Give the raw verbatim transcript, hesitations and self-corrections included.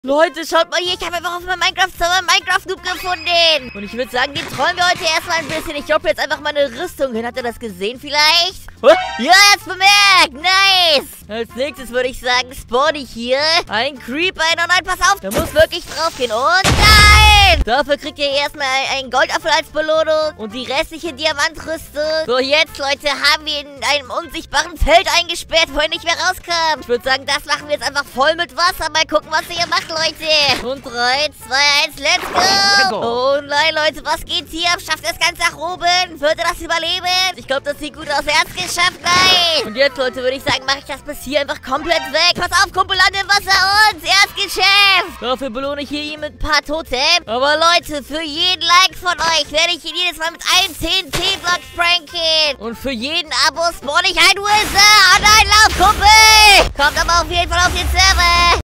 Leute, schaut mal hier, ich habe einfach auf meinem Minecraft-Server einen Minecraft-Noob gefunden. Und ich würde sagen, den trollen wir heute erstmal ein bisschen. Ich droppe jetzt einfach meine Rüstung hin. Habt ihr das gesehen vielleicht? Ja, jetzt bemerkt. Nice. Als nächstes würde ich sagen, spawn ich hier ein Creeper ein. Oh nein, pass auf. Der muss wirklich drauf gehen. Und nein. Dafür kriegt ihr erstmal einen Goldapfel als Belohnung und die restliche Diamantrüstung. So, jetzt, Leute, haben wir in einem unsichtbaren Feld eingesperrt, wo er nicht mehr rauskam. Ich würde sagen, das machen wir jetzt einfach voll mit Wasser. Mal gucken, was ihr hier macht, Leute. Und drei, zwei, eins, let's go. Oh nein, Leute, was geht hier? Schafft ihr das Ganze nach oben? Wird er das überleben? Ich glaube, das sieht gut aus. Er hat's geschafft. Nein. Und jetzt, Leute, würde ich sagen, mache ich das bis hier einfach komplett weg. Pass auf, Kumpel, lande im Wasser und er hat's geschafft. Dafür belohne ich hier mit ein paar Totem. Aber Leute, für jeden Like von euch werde ich ihn jedes Mal mit einem T N T-Block pranken. Und für jeden Abo spawn ich ein Wizard. Oh nein, lauf, Kumpel. Kommt aber auf jeden Fall auf den Server.